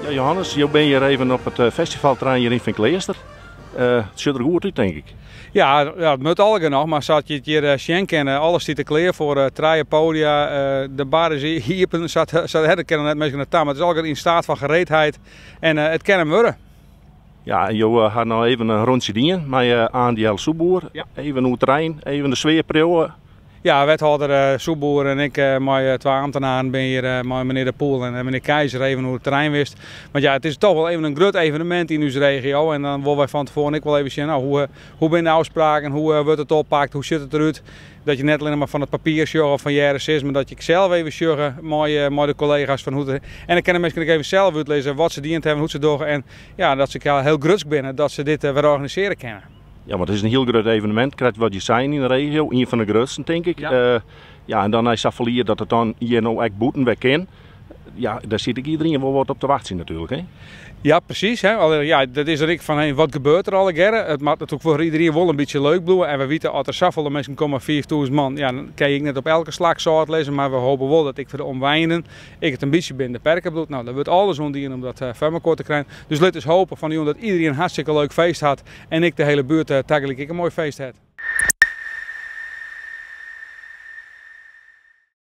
Ja, Johannes, je bent hier even op het festivalterrein hier in Vinkleester. Het ziet er goed uit, denk ik. Ja, het moet algen nog, maar zat je het hier schenken, alles zit er klaar voor treien, podia, de bar is hier, zat het kennen net mensen naar maar het is algen in staat van gereedheid en het kan hem worden. Ja, en je gaat nou even een rondje dienen met Andiel Soeboer. Ja. Even hoe het terrein, even de sfeer proeven. Ja, wethouder Soeboer en ik met twee ambtenaren ben hier met meneer De Poel en meneer Keizer even hoe het terrein wist. Maar ja, het is toch wel even een groot evenement in onze regio en dan willen wij van tevoren ik wel even zien nou, hoe ben de afspraken, hoe wordt het oppakt, hoe ziet het eruit. Dat je net alleen maar van het papier zorgt of van JRS is, maar dat je zelf even zorgt met de collega's van hoe het. En dan kunnen mensen even zelf uitlezen wat ze diend hebben, hoe ze doen en ja, dat ze heel grutsk binnen dat ze dit weer organiseren kunnen. Ja, maar het is een heel groot evenement, krijgt wat je zijn in de regio, een van de grootste denk ik. Ja, en dan is het verlier dat het dan hier nou echt boeten weg kan. Ja, daar zit ik iedereen wel wat op te wachten natuurlijk. Hè? Ja, precies. Hè? Ja, dat is er ik van hey, wat gebeurt er al een keer. Het maakt natuurlijk voor iedereen wel een beetje leuk bloeien. En we weten als er zoveel mensen komen, 4000 man, ja, dan kan ik niet op elke slag zo lezen. Maar we hopen wel dat ik voor de omwijnen, ik het een beetje binnen de perken bloed. Nou, dat wordt alles ondienen om dat voor elkaar te krijgen. Dus laten we hopen van dat iedereen een hartstikke leuk feest had. En ik de hele buurt eigenlijk een mooi feest had.